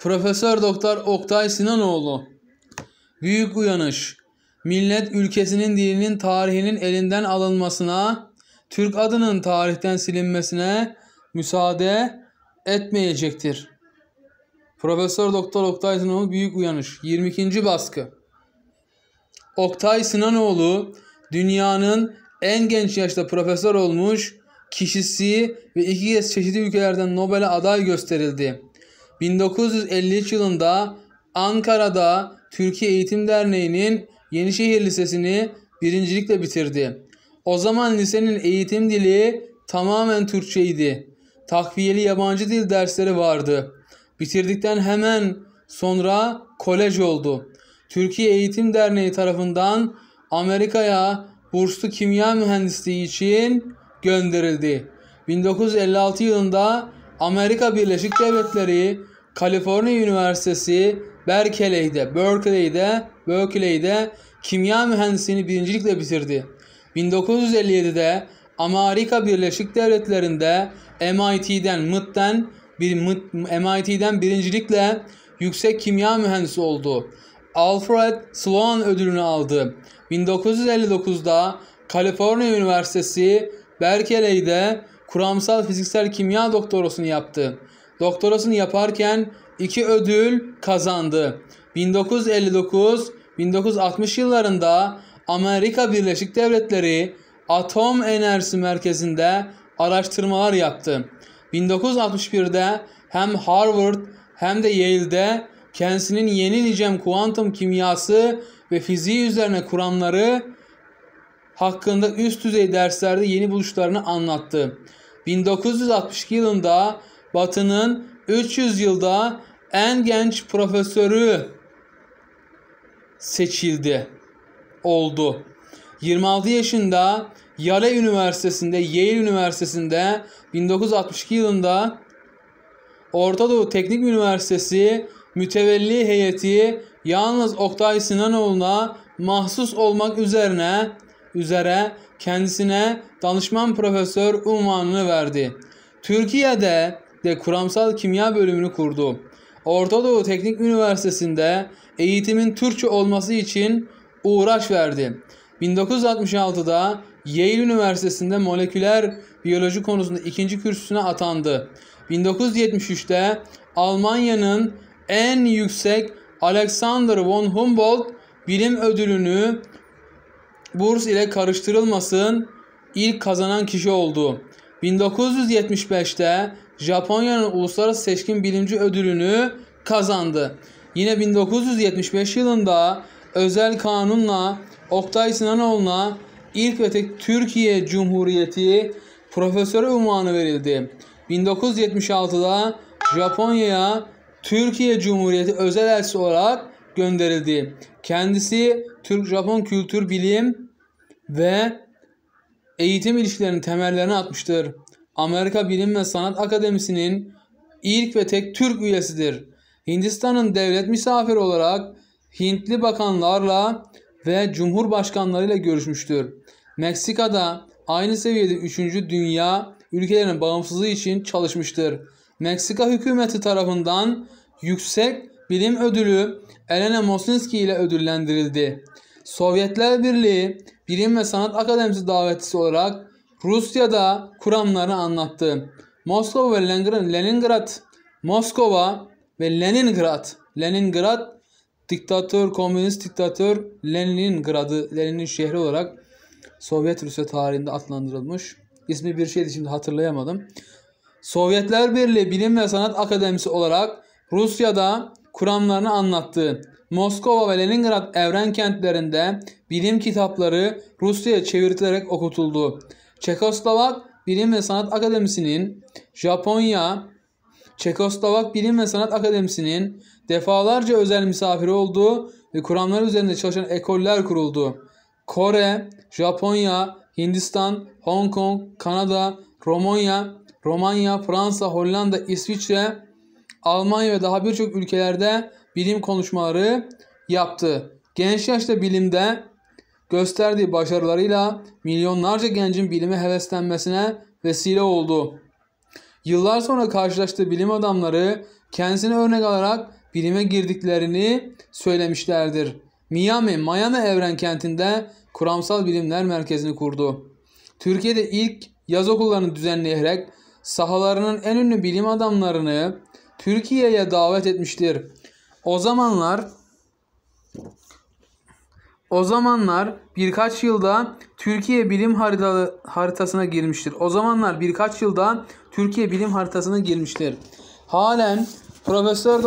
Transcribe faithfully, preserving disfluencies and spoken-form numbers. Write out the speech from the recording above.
Profesör Doktor Oktay Sinanoğlu. Büyük uyanış. Millet ülkesinin dilinin tarihinin elinden alınmasına, Türk adının tarihten silinmesine müsaade etmeyecektir. Profesör Doktor Oktay Sinanoğlu Büyük Uyanış. yirmi ikinci baskı. Oktay Sinanoğlu dünyanın en genç yaşta profesör olmuş kişisi ve iki kez çeşitli ülkelerden Nobel'e aday gösterildi. bin dokuz yüz elli üç yılında Ankara'da Türkiye Eğitim Derneği'nin Yenişehir Lisesi'ni birincilikle bitirdi. O zaman lisenin eğitim dili tamamen Türkçeydi. Takviyeli yabancı dil dersleri vardı. Bitirdikten hemen sonra kolej oldu. Türkiye Eğitim Derneği tarafından Amerika'ya burslu kimya mühendisliği için gönderildi. bin dokuz yüz elli altı yılında Amerika Birleşik Devletleri Kaliforniya Üniversitesi Berkeley'de, Berkeley'de, Berkeley'de kimya mühendisliğini birincilikle bitirdi. bin dokuz yüz elli yedide Amerika Birleşik Devletleri'nde M I T'den, M I T'den, bir, M I T'den birincilikle yüksek kimya mühendisi oldu. Alfred Sloan ödülünü aldı. bin dokuz yüz elli dokuzda Kaliforniya Üniversitesi Berkeley'de kuramsal fiziksel kimya doktorasını yaptı. Doktorasını yaparken iki ödül kazandı. bin dokuz yüz elli dokuz bin dokuz yüz altmış yıllarında Amerika Birleşik Devletleri Atom Enerjisi Merkezi'nde araştırmalar yaptı. bin dokuz yüz altmış birde hem Harvard hem de Yale'de kendisinin yeni nicem kuantum kimyası ve fiziği üzerine kuramları hakkında üst düzey derslerde yeni buluşlarını anlattı. bin dokuz yüz altmış iki yılında Batı'nın üç yüz yılda en genç profesörü seçildi. Oldu. yirmi altı yaşında Yale Üniversitesi'nde, Yale Üniversitesi'nde bin dokuz yüz altmış iki yılında Orta Doğu Teknik Üniversitesi mütevelli heyeti yalnız Oktay Sinanoğlu'na mahsus olmak üzerine üzere kendisine danışman profesör unvanını verdi. Türkiye'de de kuramsal kimya bölümünü kurdu. Orta Doğu Teknik Üniversitesi'nde eğitimin Türkçe olması için uğraş verdi. bin dokuz yüz altmış altıda Yale Üniversitesi'nde moleküler biyoloji konusunda ikinci kürsüsüne atandı. bin dokuz yüz yetmiş üçte Almanya'nın en yüksek Alexander von Humboldt bilim ödülünü burs ile karıştırılmasın ilk kazanan kişi oldu. bin dokuz yüz yetmiş beşte Japonya'nın Uluslararası Seçkin Bilimci Ödülünü kazandı. Yine bin dokuz yüz yetmiş beş yılında özel kanunla Oktay Sinanoğlu'na ilk ve tek Türkiye Cumhuriyeti Profesörü unvanı verildi. bin dokuz yüz yetmiş altıda Japonya'ya Türkiye Cumhuriyeti özel elçisi olarak gönderildi. Kendisi Türk-Japon kültür, bilim ve eğitim ilişkilerinin temellerini atmıştır. Amerika Bilim ve Sanat Akademisi'nin ilk ve tek Türk üyesidir. Hindistan'ın devlet misafiri olarak Hintli bakanlarla ve cumhurbaşkanlarıyla görüşmüştür. Meksika'da aynı seviyede üçüncü dünya ülkelerinin bağımsızlığı için çalışmıştır. Meksika hükümeti tarafından yüksek bilim ödülü Elena Mosninsky ile ödüllendirildi. Sovyetler Birliği Bilim ve Sanat Akademisi davetlisi olarak Rusya'da kuramlarını anlattı. Moskova ve Leningrad, Moskova ve Leningrad, Leningrad diktatör, komünist diktatör Leningrad'ı, Lenin'in şehri olarak Sovyet Rusya tarihinde adlandırılmış. İsmi bir şeydi, şimdi hatırlayamadım. Sovyetler Birliği Bilim ve Sanat Akademisi olarak Rusya'da kuramlarını anlattı. Moskova ve Leningrad evren kentlerinde bilim kitapları Rusya'ya çevrilerek okutuldu. Çekoslovak Bilim ve Sanat Akademisi'nin Japonya, Çekoslovak Bilim ve Sanat Akademisi'nin defalarca özel misafiri olduğu ve kuramlar üzerinde çalışan ekoller kuruldu. Kore, Japonya, Hindistan, Hong Kong, Kanada, Romanya, Romanya, Fransa, Hollanda, İsviçre, Almanya ve daha birçok ülkelerde bilim konuşmaları yaptı. Genç yaşta bilimde gösterdiği başarılarıyla milyonlarca gencin bilime heveslenmesine vesile oldu. Yıllar sonra karşılaştığı bilim adamları kendisine örnek alarak bilime girdiklerini söylemişlerdir. Miami, Miami Evren kentinde kuramsal bilimler merkezini kurdu. Türkiye'de ilk yaz okullarını düzenleyerek sahalarının en ünlü bilim adamlarını Türkiye'ye davet etmiştir. O zamanlar O zamanlar birkaç yılda Türkiye bilim harita, haritasına girmiştir. O zamanlar birkaç yılda Türkiye bilim haritasına girmiştir. Halen Profesör